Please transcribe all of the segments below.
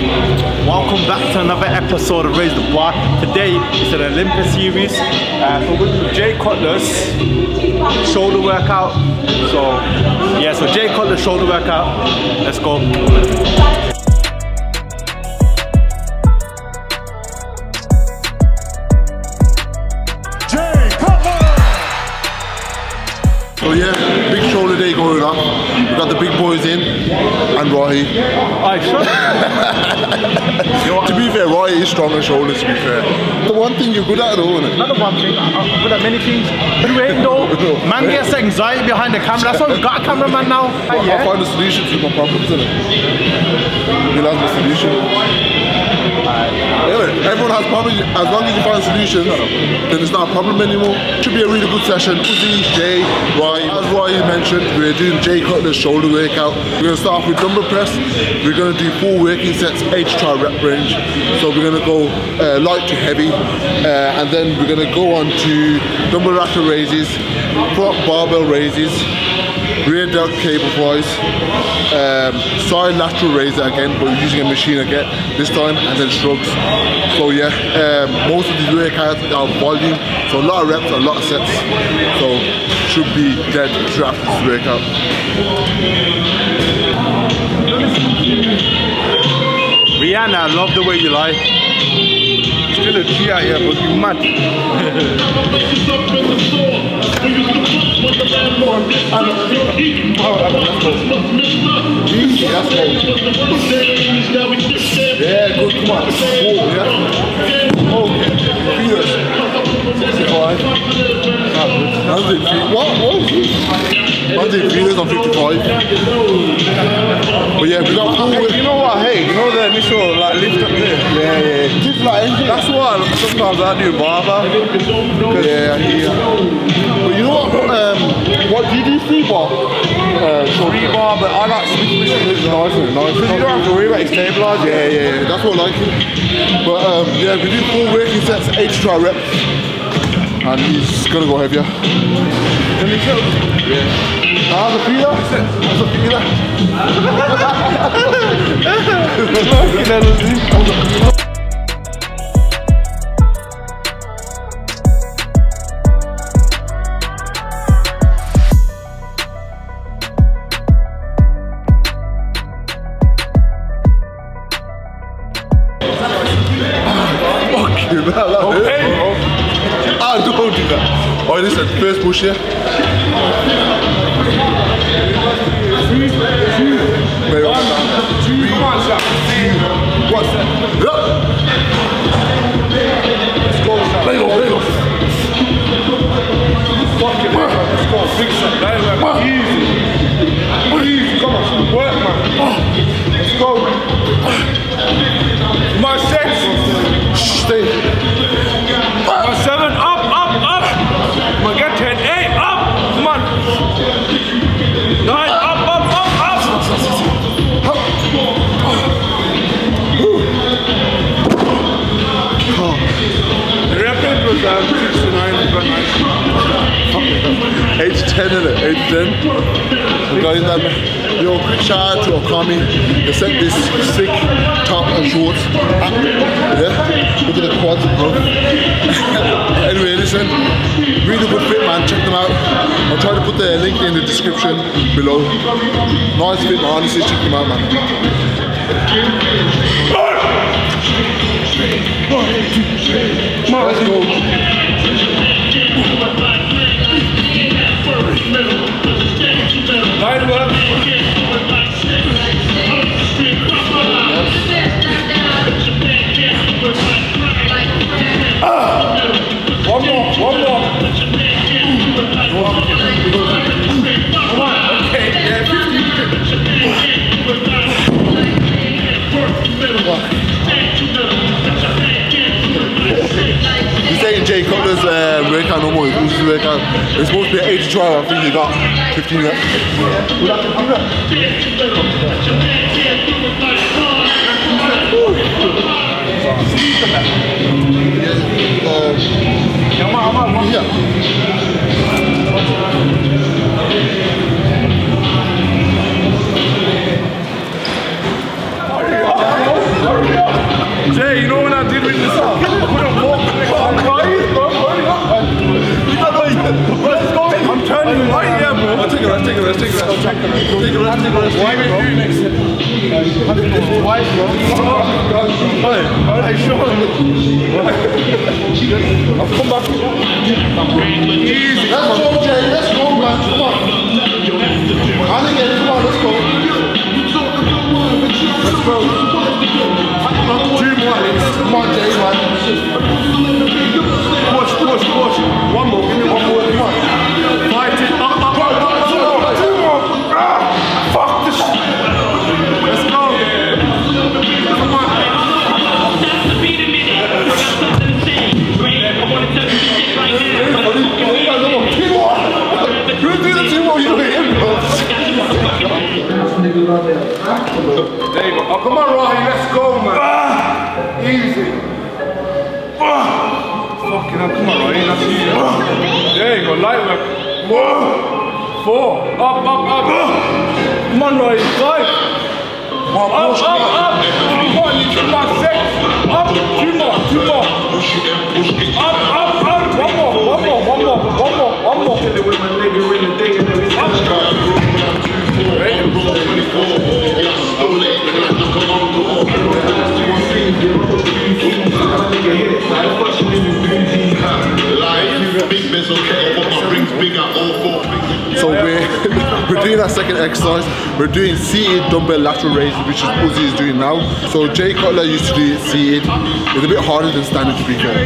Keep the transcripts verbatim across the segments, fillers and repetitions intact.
Welcome back to another episode of Raise the Bar. Today is an Olympus series. Uh, so we're with Jay Cutler's shoulder workout. So yeah, so Jay Cutler's shoulder workout. Let's go. Jay Cutler! So yeah, big shoulder day going up. We've got the big boys in and Rahi. Alright, sure. To be fair, Rahi is strong on shoulders, to be fair. The one thing you're good at though, isn't it? Not the one thing, I'm good at many things. You ain't though. Man gets anxiety behind the camera. That's why we got a cameraman now. I'll Yeah. find a solution to my problems, isn't it? We'll have the solution. Anyway, everyone has problems. As long as you find solutions, then it's not a problem anymore. Should be a really good session. Uzi, Jay, Roy. As Roy mentioned, we're doing Jay Cutler's shoulder workout. We're going to start off with dumbbell press. We're going to do four working sets, H try rep range. So we're going to go uh, light to heavy, uh, and then we're going to go on to dumbbell rack raises, front barbell raises, rear delt cable flies, um, side lateral raiser again, but we're using a machine again this time, and then shrugs. So yeah, um, most of these workouts are volume, so a lot of reps, a lot of sets. So should be dead throughout this workout. Rihanna, I love the way you lie. Still a G out here, but you mad. Yeah, good, come on. Four, yeah. Okay, fingers. sixty-five. What? What? I'm doing fingers on fifty-five. But yeah, we got four. Hey, you know what? Hey, you know the initial like lift up there? Yeah, yeah. Just like anything. That's why sometimes I do barber. Yeah, yeah. But you know what? Um, what do you do? Free bar? Uh, Free bar, but I like switch It's nice, isn't it? Nice. because you don't have to worry about stabilizer. Yeah, yeah, yeah. That's what I like it. But um, yeah, we do four working sets, H try reps, and he's gonna go heavier. Can you tell? Yeah. How's the feeler? How's the feeler? Fucking hell, that Okay. hurt, bro. I don't do that. Alright, listen, first push here. Wait, one, two, what's that? Yeah. Let's go, let go, let go. Fucking man, let's go, big shot. That is easy. Easy, come on, work man. Let's go. My six. Stay. My seven, up, up, up. Come on, get ten, eight, up. Come on. Nine, up, up, up, up. The record was um, six to nine, but nice. H ten in it, H ten. We got in that. Yo, quick shout out to Okami. They sent this sick top and shorts. Yeah, look at the quads, bro. Anyway, listen, really good fit, man. Check them out. I'll try to put the link in the description below. Nice fit, man. Honestly, check them out, man. Let's go. Nine work. Ah. One more, one more. Come on, okay, yeah, He's saying Jay Cutler's uh, workout no more, it's Uzi's workout. It's supposed to be an eighty try, I think he got fifteen reps. Yeah. Why are you doing next to twice, bro? Hey, hey, Sean. I've come back. Easy. Let's go, Jay. Let's go, man. Come on. And again, come on, let's go. Let's go. Two more minutes. Come on, Jay, man. Push, push, push. One more, give me one more. Come on. Fight it. Up, up, up, up, up. Two more. Ah, fuck this shit. Let's go. Come on. Who's doing the two more? You hit him, bro. There you go. Oh, come on, Rahi, let's go, man. Ah, easy. Ah, fucking hell, come on, Rahi, that's easy. Ah, there you go, light work. Four. Four. Up, up, up. Come on, Rahi, five. Up, up, up, up. Come on, you two more, six. Up, two more, two more. Up, up, up. One more, one more, one more, one more, one more. So we're, we're doing our second exercise. We're doing seated dumbbell lateral raises, which is Uzi is doing now. So Jay Cutler used to do it seated. It's a bit harder than standing, to be fair.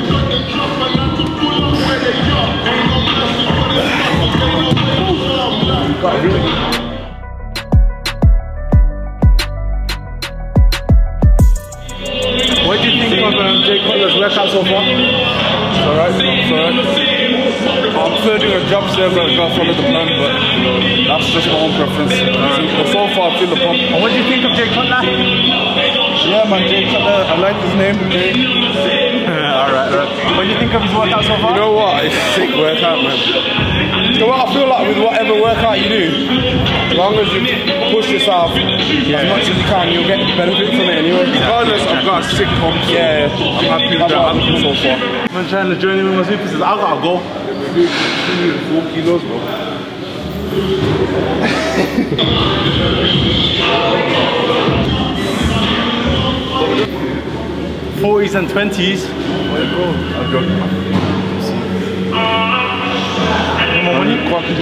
What do you think of um, Jay Cutler's workout so far? It's alright, it's alright. I prefer doing a job there, but I gotta follow the plan, but that's just my own preference. But so far, I feel the pump. And what do you think of Jay Cutler? Yeah, man, Jay Cutler, I like his name, Jay. Alright, alright. What do you think of his workout so far? You know what? It's a sick workout, man. You know what? I feel like with whatever workout you do, as long as you push yourself yeah. as much as you can, you'll get benefit from it anyway. Regardless, I've got a sick pump, so yeah, I'm happy with that outcome so far. I'm trying to journey with my super says, I gotta go. Four kilos, bro. forties and twenties. Where you go? I'll go. More money?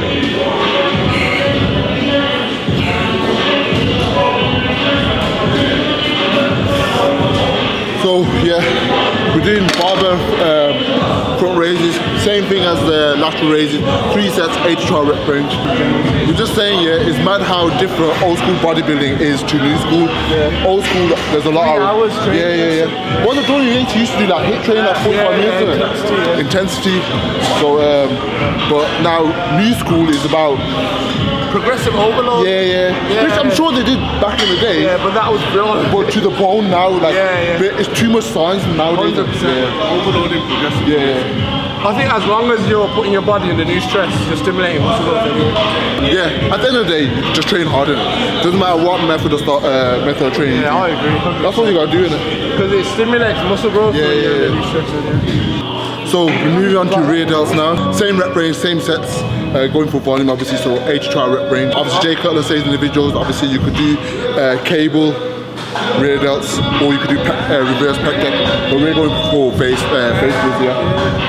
So yeah, we're doing barbell um, front raises, same thing as the lateral raises, three sets, eight to rep range. We're just saying, yeah, it's mad how different old school bodybuilding is to new school. Yeah. Old school, there's a lot Three of hours training. yeah, yeah, yeah. What the doing you used to do like hit training like forty-five yeah, minutes, yeah, isn't it? Intensity. So, um, but now new school is about Progressive overload. yeah, yeah, Yeah. which I'm sure they did back in the day. Yeah, but that was brilliant. But to the bone now, like Yeah, yeah. it's too much science nowadays. one hundred percent Yeah. overloading progressive. Yeah, yeah. I think as long as you're putting your body under new stress, you're stimulating muscle growth anyway. Yeah, at the end of the day, just train harder. Doesn't matter what method of start, uh, method of training. Yeah, I you do. agree. That's what you gotta do, innit? Because it stimulates muscle growth. Yeah, when yeah, you're yeah. under new stress, yeah. So we're moving on to rear delts now. Same rep range, same sets. Uh, going for volume, obviously. So eight to twelve rep range. Obviously, Jay Cutler says individuals. Obviously, you could do uh, cable rear delts, or you could do pe uh, reverse pec deck. But we're going for face uh, face pulls, yeah.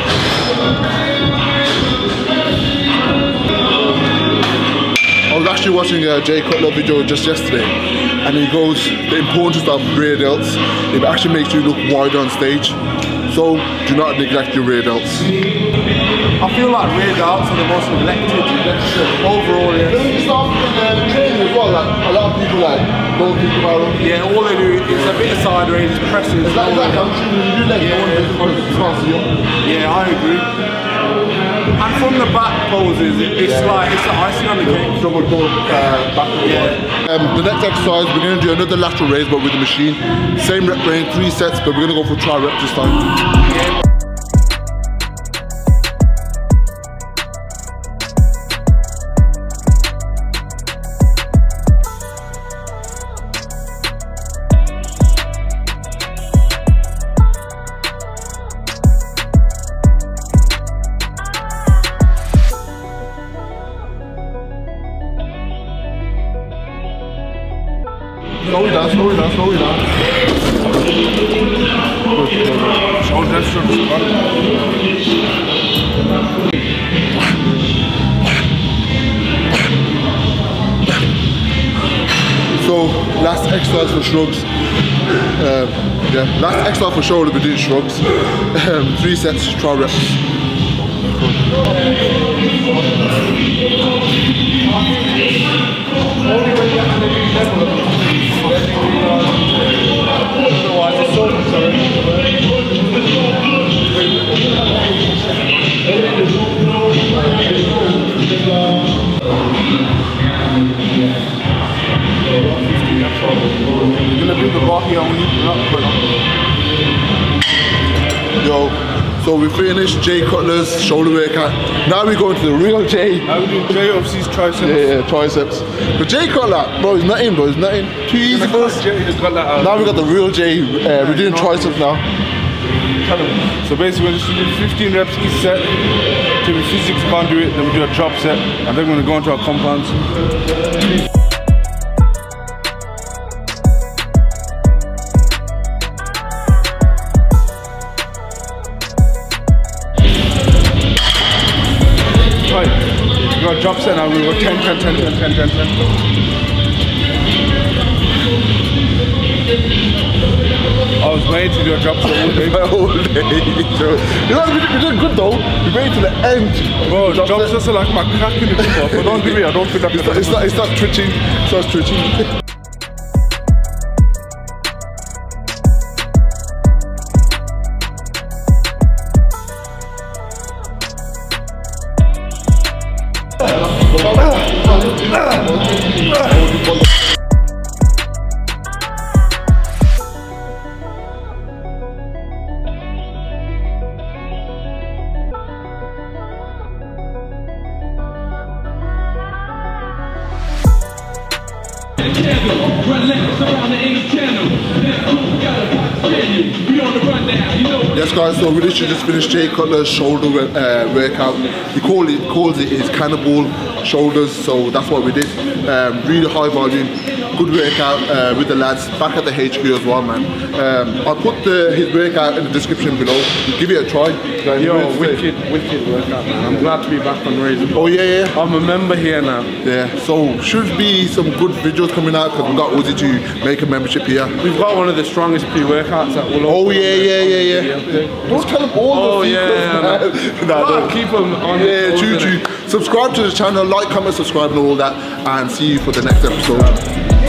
I was actually watching a Jay Cutler video just yesterday, and he goes the importance of rear delts. It actually makes you look wider on stage. So do not neglect your rear delts. I feel like rear delts are the most neglected overall. Yeah. Then you start uh, training as well. Like a lot of people like don't think about it. Yeah, all they do is a bit of side raises, presses. It's like that country when you do like Yeah, yeah, one yeah. Yeah, I agree. And from the back poses, it, it's Yeah. like it's the icing on the cake. Double double uh, back. Yeah. Um, the next exercise, we're going to do another lateral raise, but with the machine. Same rep range, three sets, but we're going to go for tri reps this time. Yeah. Slow it down, slow it down, slow it down. Shoulder left, shoulder squat. So, last exercise for shrugs. Um, yeah, last exercise for shoulder, we're doing shrugs. Um, three sets, twelve reps. You're gonna do the bar here only, not put on. Yo, so we finished Jay Cutler's shoulder workout. Now we go into the real Jay. Now we do Jay overseas triceps. Yeah, yeah, triceps. But Jay Cutler, bro, it's nothing, bro, it's nothing. Too easy for us. Jay has got that out. Now we got the real Jay. Uh, we're doing triceps now. So basically we're just doing fifteen reps each set till we physically can't do it, then we do a drop set, and then we're gonna go into our compounds. Right, we got a drop set now, we go ten, ten, ten, ten, ten, ten, ten. I was waiting to do a drop set all day. All day. You know, we did good though. We waited to the end. Bro, drop, drop sets are like my crack in the football, but don't do it, I don't feel like it's not, it's not, it's not twitching, it starts twitching. Yes guys, so we literally just finished Jay Cutler's shoulder uh, workout. He call it, calls it his cannibal shoulders, so that's what we did. Um, really high volume, good workout uh, with the lads back at the H Q as well, man. Um, I'll put the, his workout in the description below. Give it a try. Yo, wicked, wicked workout, man. I'm glad to be back on Raise. Oh yeah, yeah. I'm a member here now. Yeah, so should be some good videos coming out because we've got Uzi to make a membership here. We've got one of the strongest pre-workouts that will. Oh yeah, yeah, yeah, yeah. Don't tell them all oh, the yeah, secrets, man. no, Nah, don't. keep them on. Yeah, true, true. Subscribe to the channel, like, comment, subscribe and all that, and see you for the next episode.